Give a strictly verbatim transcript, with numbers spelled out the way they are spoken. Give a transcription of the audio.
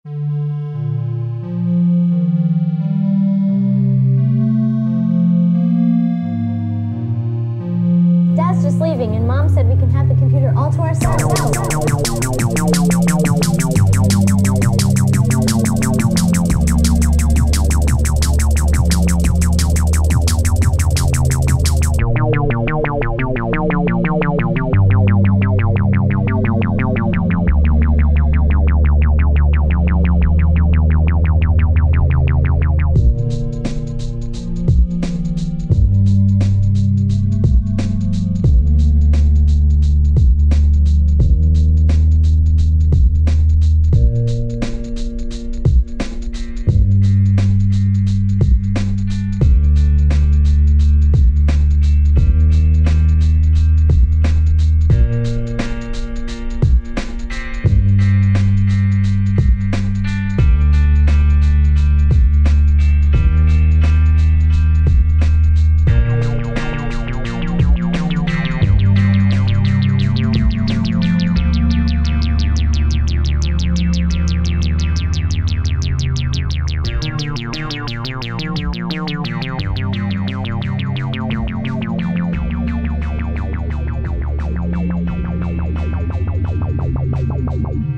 Dad's just leaving, and Mom said we can have the computer all to ourselves now. Bye.